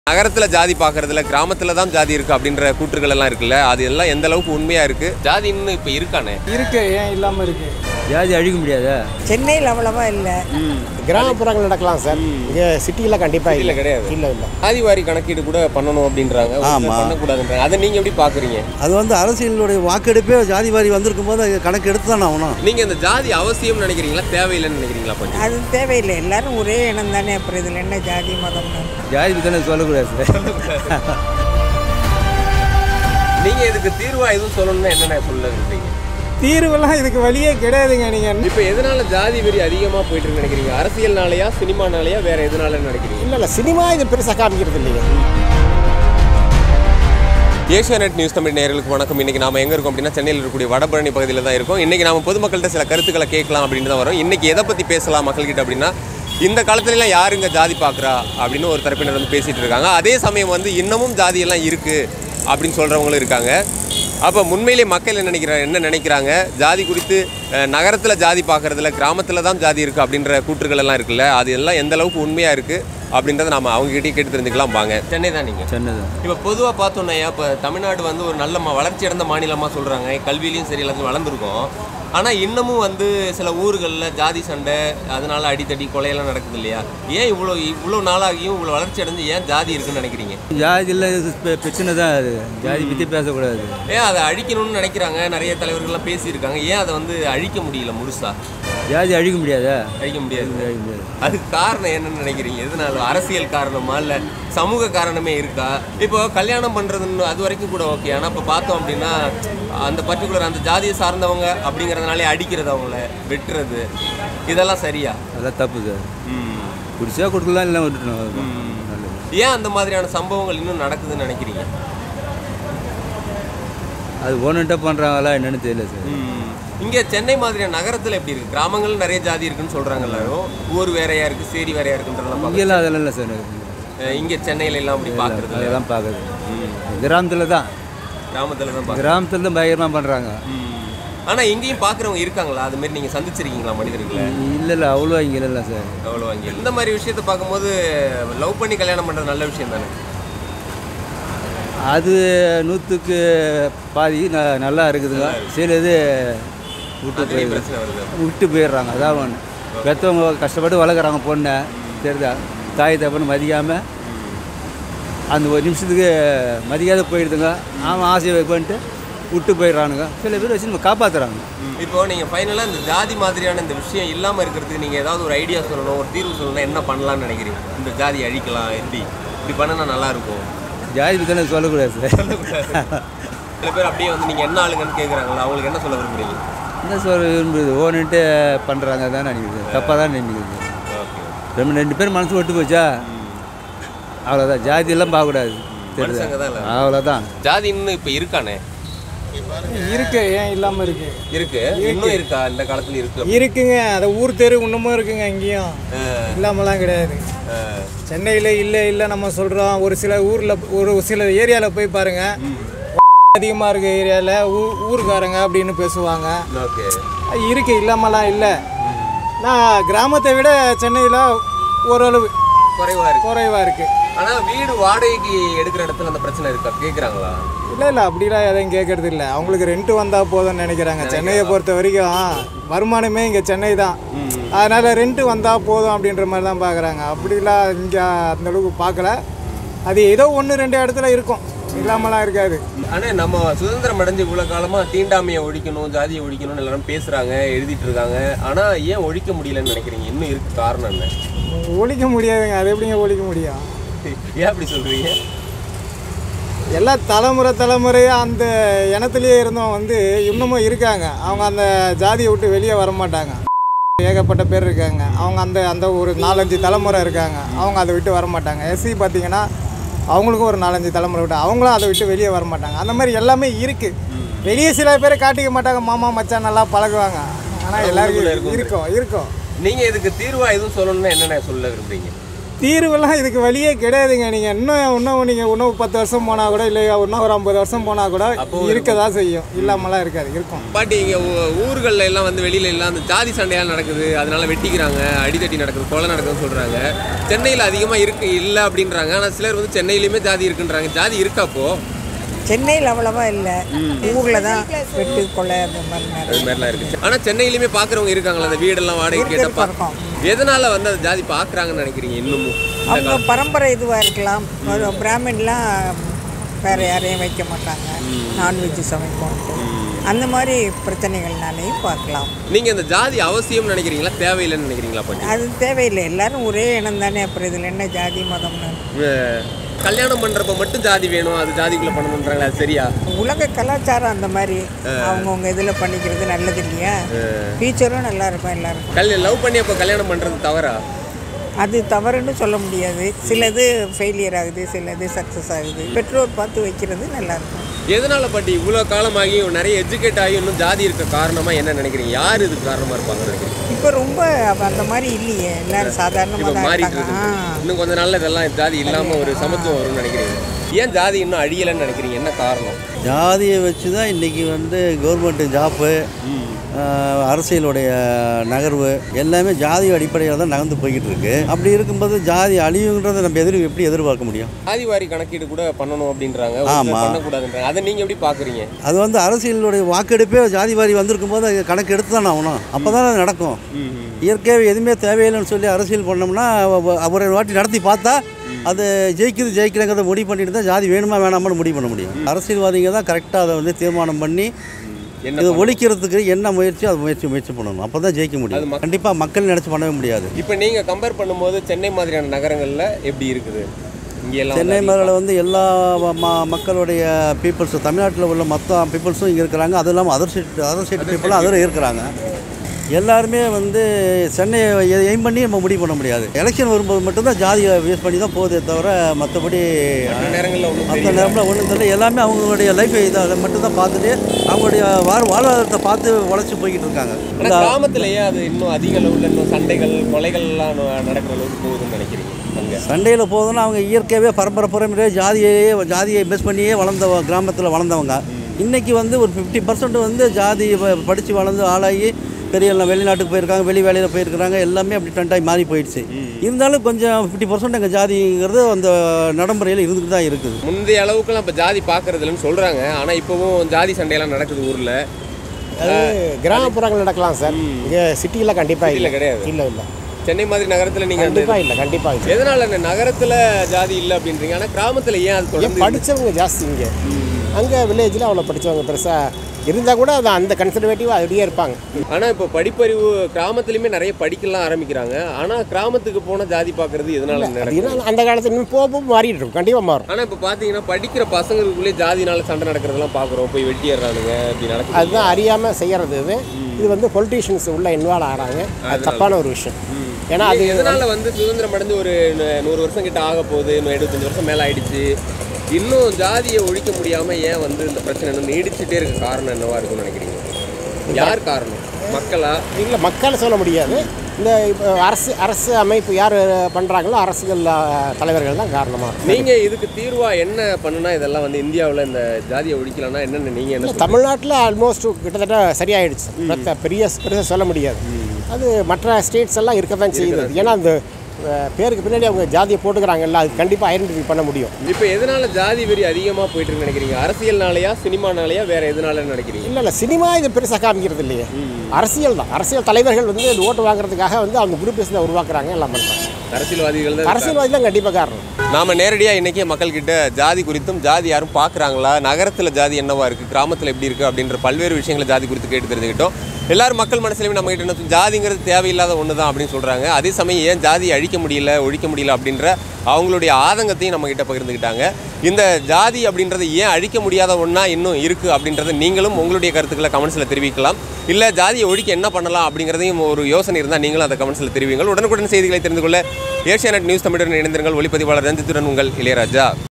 நகரத்துல ஜாதி பார்க்கறதுல கிராமத்துல தான் ஜாதி இருக்கு அப்படின்ற கூற்றுகள் எல்லாம் இருக்குல்ல, அது எல்லாம் எந்த அளவுக்கு உண்மையா இருக்கு? ஜாதி இன்னும் இப்ப இருக்கானே? இருக்கு, ஏன் இல்லாம இருக்கு? ஜாதி அழிக்க முடியாதா? சென்னையில் அவ்வளவா இல்லை, கிராமப்புறங்கள் நடக்கலாம் சார். இங்கே சிட்டியில் கண்டிப்பாக இல்ல கிடையாது. இல்லை இல்லை ஆதிவாரி கணக்கீடு கூட பண்ணணும் அப்படின்றாங்க, பண்ணக்கூடாதுன்றாங்க. அதை நீங்க எப்படி பாக்குறீங்க? அது அரசியலுடைய வாக்கெடுப்பே ஜாதி வாரி வந்திருக்கும் போது கணக்கு எடுத்து தான் ஆகணும். நீங்க இந்த ஜாதி அவசியம் நினைக்கிறீங்களா, தேவையில்லைன்னு நினைக்கிறீங்களா? கொஞ்சம் அது தேவையில்லை. எல்லாரும் ஒரே இனம் தானே, அப்புறம் இதில் என்ன ஜாதி மதம்னு? ஜாதி பற்றி சொல்லக்கூடாது. நீங்க இதுக்கு தீர்வா எதுவும் சொல்லணும்னா என்னென்ன சொல்ல விரும்புறீங்க? தீர்வெல்லாம் இதுக்கு வழியே கிடையாதுங்க. நீங்கள் இப்போ எதனால ஜாதி வெறி அதிகமாக போயிட்டு இருக்கு நினைக்கிறீங்க? அரசியல்னாலயா, சினிமானாலயா, வேற எதனால நினைக்கிறீங்க? இல்லை சினிமா இது பெருசாக காமிக்கிறது இல்லைங்க. ஏஷியாநெட் நியூஸ் தமிழ் நேயர்களுக்கு வணக்கம். இன்றைக்கி நாம் எங்கே இருக்கோம் அப்படின்னா, சென்னையில் இருக்கக்கூடிய வடபழனி பகுதியில் தான் இருக்கோம். இன்றைக்கி நாம் பொதுமக்கள்கிட்ட சில கருத்துக்களை கேட்கலாம் அப்படின்னு தான் வரோம். இன்றைக்கி எதை பற்றி பேசலாம் மக்கள்கிட்ட அப்படின்னா, இந்த காலத்துலலாம் யாருங்க ஜாதி பார்க்குறா அப்படின்னு ஒரு தரப்பினர் வந்து பேசிகிட்டு இருக்காங்க. அதே சமயம் வந்து இன்னமும் ஜாதியெல்லாம் இருக்குது அப்படின்னு சொல்கிறவங்களும் இருக்காங்க. அப்போ உண்மையிலே மக்கள் என்ன நினைக்கிறாங்க? ஜாதி குறித்து நகரத்தில் ஜாதி பார்க்குறதுல கிராமத்தில் தான் ஜாதி இருக்குது அப்படின்ற கூற்றுகள் எல்லாம் இருக்குல்ல, அது எல்லாம் எந்த அளவுக்கு உண்மையாக இருக்குது அப்படின்றத நம்ம அவங்ககிட்டயே கேட்டு தெரிஞ்சுக்கலாம். வாங்க. சென்னை தான் நீங்கள்? சென்னை தான். இப்போ பொதுவாக பார்த்தோன்னா, இப்போ தமிழ்நாடு வந்து ஒரு நல்ல வளர்ச்சி அடைந்த மாநிலமாக சொல்கிறாங்க. கல்வியிலையும் சரி எல்லாத்தையும் வளர்ந்துருக்கோம். ஆனால் இன்னமும் வந்து சில ஊர்களில் ஜாதி சண்டை, அதனால அடித்தடி கொலையெல்லாம் நடக்குது இல்லையா? ஏன் இவ்வளோ நாளாகியும் இவ்வளோ வளர்ச்சி அடைஞ்சு ஏன் ஜாதி இருக்குன்னு நினைக்கிறீங்க? ஜாதி இல்லை, பிரச்சனை தான். அது ஜாதி பற்றி பேசக்கூடாது. ஏன் அதை அழிக்கணும்னு நினைக்கிறாங்க? நிறைய தலைவர்கள்லாம் பேசியிருக்காங்க. ஏன் அதை வந்து அழிக்க முடியல முழுசா? ஜாதி அழிக்க முடியாதா? அழிக்க முடியாது. அதுக்கு காரணம் என்னன்னு நினைக்கிறீங்க? எதனால? அரசியல் காரணமா இல்லை சமூக காரணமே இருக்கா? இப்போ கல்யாணம் பண்ணுறதுன்னு அது வரைக்கும் கூட ஓகே. ஆனால் இப்போ பார்த்தோம் அப்படின்னா, அந்த பர்டிகுலர் அந்த ஜாதியை சார்ந்தவங்க அப்படிங்கிறதுனாலே அடிக்கிறது, அவங்கள வெட்டுறது, இதெல்லாம் சரியா? அதெல்லாம் தப்பு சார். குடிச்சா கொடுக்கலாம், இல்லை விட்டுணும். ஏன் அந்த மாதிரியான சம்பவங்கள் இன்னும் நடக்குதுன்னு நினைக்கிறீங்க? அது ஓனட்டா பண்ணுறாங்களா என்னன்னு தெரியல சார். இங்கே சென்னை மாதிரியான நகரத்தில் எப்படி இருக்குது? கிராமங்கள் நிறைய ஜாதி இருக்குன்னு சொல்கிறாங்க எல்லாரும். ஊர் வேறையா இருக்குது, சேரி வேறையா இருக்குன்றதெல்லாம் இங்கெல்லாம் அதெல்லாம் இல்லை சார். இங்கே சென்னையில எல்லாம் அப்படி பார்க்குறது? அதெல்லாம் பார்க்குறது கிராமத்தில் தான். கிராமத்தில் தான் பயங்கரமாக பண்ணுறாங்க. ஆனால் இங்கேயும் பார்க்குறவங்க இருக்காங்களா? அது மாதிரி நீங்கள் சந்திச்சிருக்கீங்களா மனிதர்களை? இல்லை அவ்வளோ இங்கே இல்லை சார். அவ்வளோ இங்கே இந்த மாதிரி விஷயத்தை பார்க்கும்போது லவ் பண்ணி கல்யாணம் பண்ணுறது நல்ல விஷயம் தானே? அது 100க்கு பாதி நல்லா இருக்குதுங்க. சரி, இது விட்டு போயிடுறாங்க. அதான் ஒன்று. பெற்றவங்க கஷ்டப்பட்டு வளர்க்குறாங்க பொண்ணை, சரிதா? தாய் தப்பன்னு மதிக்காமல் அந்த ஒரு நிமிஷத்துக்கு மதிக்காத போயிடுதுங்க. அவன் ஆசையை வைப்பன்ட்டு விட்டு போயிடுறானுங்க. சில பேர் வச்சு நம்ம காப்பாற்றுறாங்க. இப்போது நீங்கள் ஃபைனலாக இந்த ஜாதி மாதிரியான இந்த விஷயம் இல்லாமல் இருக்கிறதுக்கு நீங்கள் ஏதாவது ஒரு ஐடியா சொல்லணும், ஒரு தீர்வு சொல்லணும், என்ன பண்ணலான்னு நினைக்கிறீங்க? இந்த ஜாதி அழிக்கலாம், இப்படி பண்ணினா நல்லாயிருக்கும். ஜாதி பற்றி சொல்லக்கூடாது சார். சில பேர் அப்படியே வந்து நீங்கள் என்ன ஆளுங்கன்னு கேட்குறாங்களா, அவங்களுக்கு என்ன சொல்ல விரும்புறீங்க? என்ன சொல்ல விரும்புது? ஓன்னுட்டு பண்ணுறாங்க தான் நினைக்குது. தப்பாக தான் நினைக்குது. ரெண்டு பேர் மனசு விட்டு போச்சா, அவ்வளோதான். ஜாதியெல்லாம் பார்க்கக்கூடாது. அவ்வளோதான். ஜாதி இன்னும் இப்போ இருக்கானே? இருக்கு, ஏன் இல்லாம இருக்கு? இருக்கு, இன்னும் இருக்கா? இந்த காலத்துல இருக்குங்க. அதை ஊர் தெரு இன்னமும் இருக்குங்க. இங்கேயும் இல்லாமலாம் கிடையாது. சென்னையில் இல்லை நம்ம சொல்கிறோம். ஒரு சில ஊரில், ஒரு சில ஏரியாவில் போய் பாருங்க, அதிகமாக இருக்க ஏரியாவில் ஊருக்காரங்க அப்படின்னு பேசுவாங்க. இருக்கு, இல்லாமலாம் இல்லை. நான் கிராமத்தை விட சென்னையில் ஓரளவு குறைவாக இருக்கு. ஆனால் வீடு வாடகைக்கு எடுக்கிற இடத்துல அந்த பிரச்சனை இருக்கா கேட்குறாங்களா? இல்லை அப்படிலாம் எதையும் கேட்கறது இல்லை. அவங்களுக்கு ரெண்ட்டு வந்தால் போதும்னு நினைக்கிறாங்க. சென்னையை பொறுத்த வரைக்கும் வருமானமே இங்கே சென்னை தான். அதனால் ரெண்ட்டு வந்தால் போதும் அப்படின்ற மாதிரி தான் பார்க்குறாங்க. அப்படிலாம் இங்கே அந்தளவுக்கு பார்க்கல. அது ஏதோ 1-2 இடத்துல இருக்கும், இல்லாமலாம் இருக்காது. ஆனால் நம்ம சுதந்திரம் அடைஞ்சு இவ்வளோ காலமாக தீண்டாமையை ஒழிக்கணும், ஜாதியை ஒழிக்கணும்னு எல்லாரும் பேசுகிறாங்க, எழுதிட்டு இருக்காங்க. ஆனால் ஏன் ஒழிக்க முடியலன்னு நினைக்கிறீங்க? இன்னும் இருக்கு காரணம் என்ன? ஒழிக்க முடியாதுங்க. அது எப்படிங்க ஒழிக்க முடியும்? ஏன் அப்படி சொல்கிறீங்க? எல்லா தலைமுறையாக அந்த இனத்துலேயே இருந்தவங்க வந்து இன்னமும் இருக்காங்க. அவங்க அந்த ஜாதியை விட்டு வெளியே வரமாட்டாங்க. ஏகப்பட்ட பேர் இருக்காங்க. அவங்க அந்த ஒரு 4-5 தலைமுறை இருக்காங்க. அவங்க அதை விட்டு வரமாட்டாங்க. எஸ்சி பார்த்திங்கன்னா அவங்களுக்கும் ஒரு 4-5 தலைமுறை விட்டு அவங்களும் அதை விட்டு வெளியே வரமாட்டாங்க. அந்த மாதிரி எல்லாமே இருக்குது. வெளியே சில பேரை காட்டிக்க மாட்டாங்க, மாமா மச்சான் நல்லா பழகுவாங்க. ஆனால் எல்லாருக்கும் இருக்கும். நீங்கள் இதுக்கு தீர்வாக எதுவும் சொல்லணும்னா என்னென்ன சொல்ல விரும்புறீங்க? தீர்வெல்லாம் இதுக்கு வழியே கிடையாதுங்க. நீங்கள் இன்னும் 10 வருஷம் போனால் கூட இல்லை, இன்னும் ஒரு 50 வருஷம் போனால் கூட இருக்க தான் செய்யும், இல்லாமலாம் இருக்காது, இருக்கும். பாட்டி இங்கே ஊர்களில் எல்லாம் வந்து வெளியில எல்லாம் அந்த ஜாதி சண்டையால் நடக்குது, அதனால வெட்டிக்கிறாங்க, அடித்தட்டி நடக்குது, கொலை நடக்குதுன்னு சொல்கிறாங்க. சென்னையில் அதிகமாக இல்லை அப்படின்றாங்க. ஆனால் சிலர் வந்து சென்னையிலையுமே ஜாதி இருக்குன்றாங்க. ஜாதி இருக்காப்போ? சென்னையில் அவ்வளவா இல்லை, ஊரில் தான் வெட்டு கொலை அந்த மாதிரிலாம் இருக்குது. ஆனால் சென்னையிலுமே பார்க்குறவங்க இருக்காங்களா? அந்த வீடெல்லாம் வாடகை கேட்டப்பா இருக்கும். எதனால் வந்து அந்த ஜாதி பார்க்குறாங்கன்னு நினைக்கிறீங்க? இன்னமும் அவங்க பரம்பரை இதுவாக இருக்கலாம். பிராமின்லாம் வேறு யாரையும் வைக்க மாட்டாங்க, நான்வெஜ் சமைப்போம், அந்த மாதிரி பிரச்சனைகள்னாலையும் பார்க்கலாம். நீங்கள் இந்த ஜாதி அவசியம்னு நினைக்கிறீங்களா, தேவையில்லைன்னு நினைக்கிறீங்களா? பாட்டி அது தேவையில்லை, எல்லாரும் ஒரே இனம் தானே, அப்புறம் இதில் என்ன ஜாதி மதம்னு. கல்யாணம் பண்ணுறப்ப மட்டும் ஜாதி வேணும், அது ஜாதிக்குள்ளே பண்ணணுன்றாங்களா? அது சரியா? உலக கலாச்சாரம் அந்த மாதிரி அவங்கவுங்க இதில் பண்ணிக்கிறது நல்லது இல்லையா? ஃபியூச்சரும் நல்லா இருக்கும் எல்லாருக்கும். லவ் பண்ணி அப்போ கல்யாணம் பண்ணுறது தவறா? அது தவறுன்னு சொல்ல முடியாது. சிலது ஃபெயிலியர் ஆகுது, சிலது சக்ஸஸ் ஆகுது. பெற்றோர் பார்த்து வைக்கிறது நல்லாயிருக்கும். எதனால பாட்டி இவ்வளோ காலமாகி நிறைய எஜுகேட் ஆகி இன்னும் ஜாதி இருக்க காரணமாக என்ன நினைக்கிறீங்க? யார் இதுக்கு காரணமாக இருப்பாங்க? இப்போ ரொம்ப அந்த மாதிரி இல்லையே, எல்லாரும் சாதாரணமாக தான் இருக்காங்க. இன்னும் கொஞ்ச நாள்ல இதெல்லாம் ஜாதி இல்லாமல் ஒரு சமத்துவம் வரும்னு நினைக்கிறீங்க. ஏன் ஜாதி இன்னும் அழியலைன்னு நினைக்கிறீங்க? என்ன காரணம்? ஜாதியை வச்சு தான் இன்றைக்கி வந்து கவர்மெண்ட்டு ஜாப்பு, அரசியலுடைய நகர்வு எல்லாமே ஜாதி அடிப்படையில் தான் நகர்ந்து போய்கிட்டு இருக்கு. அப்படி இருக்கும்போது ஜாதி அழிவுன்றதை நம்ம எப்படி எதிர்பார்க்க முடியும்? ஜாதி வாரி கணக்கீடு கூட பண்ணணும் அப்படின்றாங்க, பண்ணக்கூடாதுன்றாங்க. அதை நீங்கள் எப்படி பார்க்குறீங்க? அது வந்து அரசியலுடைய வாக்கெடுப்பே ஜாதி வாரி வந்திருக்கும் போது அது கணக்கு எடுத்து தானே ஆகணும், அப்போ தான் அது நடக்கும். இயற்கையாக எதுவுமே தேவையில்லைன்னு சொல்லி அரசியல் பண்ணோம்னா ஒரு வாட்டி நடத்தி பார்த்தா அது ஜெயிக்கிறங்கிறத முடிவு பண்ணிட்டு தான் ஜாதி வேணுமா வேணாமான்னு முடிவு பண்ண முடியும். அரசியல்வாதிங்க தான் கரெக்டாக அதை வந்து தீர்மானம் பண்ணி இதை ஒழிக்கிறதுக்கு என்ன முயற்சி அது முயற்சி பண்ணணும், அப்போ தான் ஜெயிக்க முடியும். கண்டிப்பாக மக்கள் நினச்சி பண்ணவே முடியாது. இப்போ நீங்கள் கம்பேர் பண்ணும்போது சென்னை மாதிரியான நகரங்களில் எப்படி இருக்குது? சென்னை மாதிரியில் வந்து எல்லா மக்களுடைய பீப்புள்ஸும், தமிழ்நாட்டில் உள்ள மொத்த பீப்புள்ஸும் இங்கே இருக்கிறாங்க. அது இல்லாமல் அதர் ஸ்டேட் பீப்புளும் அதில் இருக்கிறாங்க. எல்லாருமே வந்து சென்னையை எய்ம் பண்ணி நம்ம முடிவு பண்ண முடியாது. எலெக்ஷன் வரும்போது மட்டும்தான் ஜாதியை பேஸ் பண்ணி தான் போதே தவிர மற்றபடி மற்ற நேரங்களில் ஒன்றும் தெரியல. எல்லாமே அவங்களுடைய லைஃப்பை இதை மட்டும்தான் பார்த்துட்டு அவங்களுடைய வாழ்வாதாரத்தை பார்த்து உழைச்சி போய்கிட்டு இருக்காங்க. கிராமத்திலேயே அது இன்னும் அதிக அளவில் இன்னும் சண்டைகள் கொலைகள்லாம் நடக்கிற அளவுக்கு போகுதுன்னு நினைக்கிறீங்க? சண்டையில் போகுதுன்னா அவங்க இயற்கையாகவே பரம்பரை ஜாதியை பேஸ் பண்ணியே கிராமத்தில் வளர்ந்தவங்க. இன்றைக்கி வந்து ஒரு 50% வந்து ஜாதி படித்து வளர்ந்து ஆளாகி பெரிய வெளிநாட்டுக்கு போயிருக்காங்க, வெளி வேலையில் போயிருக்கிறாங்க. எல்லாமே அப்படி ட்ரெண்டாகி மாறி போயிடுச்சு. இருந்தாலும் கொஞ்சம் 50% எங்கள் ஜாதிங்கிறது அந்த நடைமுறையில் இருந்துட்டு தான் இருக்குது. முந்தைய அளவுக்குலாம் இப்போ ஜாதி பார்க்கறது இல்லைன்னு சொல்கிறாங்க. ஆனால் இப்போவும் ஜாதி சண்டையெல்லாம் நடக்குது ஊரில். அது கிராமப்புறங்கள் நடக்கலாம் சார், இங்கே சிட்டியில் கண்டிப்பாக இல்லை, கிடையாது. இல்லை சென்னை மாதிரி நகரத்தில் நீங்கள் கண்டிப்பாக இல்லை. எதனால் இந்த நகரத்தில் ஜாதி இல்லை அப்படின்றீங்க? ஆனால் கிராமத்தில் ஏன் அது படித்தவங்க ஜாஸ்தி இங்கே, அங்கே வில்லேஜில் அவ்வளோ படித்தவங்க பெருசாக இருந்தால் கூட அது அந்த கன்சர்வேட்டிவாக அப்படியே இருப்பாங்க. ஆனால் இப்போ படிப்பறிவு கிராமத்துலேயுமே நிறைய படிக்கலாம் ஆரம்பிக்கிறாங்க. ஆனால் கிராமத்துக்கு போனால் ஜாதி பார்க்குறது எதனால? அந்த காலத்தில் இன்னும் போக மாறிட்டு இருக்கும், கண்டிப்பாக மாறும். ஆனால் இப்போ பார்த்தீங்கன்னா படிக்கிற பசங்களுக்குள்ளே ஜாதினால சண்டை நடக்கிறதெல்லாம் பார்க்குறோம், போய் வெட்டிடுறானுங்க அப்படி நடக்குது. அதுதான் அறியாமல் செய்கிறது. இது வந்து பொலிட்டீஷியன்ஸ் உள்ள இன்வால்வ் ஆகிறாங்க, அது தப்பான ஒரு விஷயம். ஏன்னா அது எதனால் வந்து சுதந்திரம் அடைந்து ஒரு 100 வருஷம் கிட்ட ஆக போகுது, 75 வருஷம் மேலே ஆயிடுச்சு, இன்னும் ஜாதியை ஒழிக்க முடியாமல் ஏன் வந்து இந்த பிரச்சனை இன்னும் நீடிச்சுட்டே இருக்க காரணம் என்னவா இருக்கும்னு நினைக்கிறீங்க? யார் காரணம்? மக்களா? இல்லை, மக்களை சொல்ல முடியாது. இந்த அரசு அமைப்பு யார் பண்ணுறாங்களோ அரசியல் தலைவர்கள் தான் காரணமாக. நீங்கள் இதுக்கு தீர்வாக என்ன பண்ணுனா இதெல்லாம் வந்து இந்தியாவில் இந்த ஜாதியை ஒழிக்கலாம்னா என்னென்ன நீங்கள் என்ன? தமிழ்நாட்டில் ஆல்மோஸ்ட் கிட்டத்தட்ட சரியாயிடுச்சு, பெருசாக சொல்ல முடியாது. அது மற்ற ஸ்டேட்ஸ் எல்லாம் இருக்க தான் செய்யுது. ஏன்னா அந்த பேருக்கு பின்னாடி அவங்க ஜாதியை போட்டுக்கிறாங்கல்ல, அது கண்டிப்பாக ஐடென்டிஃபை பண்ண முடியும். இப்போ எதனால ஜாதி வெறி அதிகமாக போயிட்டு நினைக்கிறீங்க? அரசியல்னாலையா, சினிமானாலையா, வேற எதனால நினைக்கிறீங்க? இல்லை, சினிமா இது பெருசாக காமிக்கிறது இல்லையே, அரசியல் தான். அரசியல் தலைவர்கள் வந்து இது ஓட்டு வாங்குறதுக்காக வந்து அவங்க குரூப்ஸ் தான் உருவாக்குறாங்க, எல்லாம் பண்ணுறாங்க. அரசியல்வாதி தான் கண்டிப்பாக காரணம். நாம் நேரடியாக இன்றைக்கி மக்கள்கிட்ட ஜாதி குறித்தும் ஜாதி யாரும் பார்க்குறாங்களா, நகரத்தில் ஜாதி என்னவா இருக்குது, கிராமத்தில் எப்படி இருக்குது அப்படின்ற பல்வேறு விஷயங்களை ஜாதி குறித்து கேட்டு தெரிஞ்சுக்கிட்டோம். எல்லாரும் மக்கள் மனசுலையுமே நம்ம கிட்ட என்ன ஜாதிங்கிறது தேவையில்லாத ஒன்று தான் அப்படின்னு சொல்கிறாங்க. அதே சமயம் ஏன் ஜாதியை ஒழிக்க முடியல அப்படின்ற அவங்களுடைய ஆதங்கத்தையும் நம்மக்கிட்ட பகிர்ந்துக்கிட்டாங்க. இந்த ஜாதி அப்படின்றது ஏன் அழிக்க முடியாத ஒன்றா இன்னும் இருக்குது அப்படின்றத நீங்களும் உங்களுடைய கருத்துக்களை கமெண்ட்ஸில் தெரிவிக்கலாம். இல்லை ஜாதியை ஒழிக்க என்ன பண்ணலாம் அப்படிங்கிறதையும் ஒரு யோசனை இருந்தால் நீங்களும் அந்த கமெண்ட்ஸில் தெரிவிங்கள். உடனுக்குடன் செய்திகளை தெரிந்து கொள்ள ஏஷியாநெட் நியூஸ் தமிழுடன் இணைந்திருங்கள். ஒளிப்பதிவாளர் ரஞ்சித்துடன் உங்கள் இளையராஜா.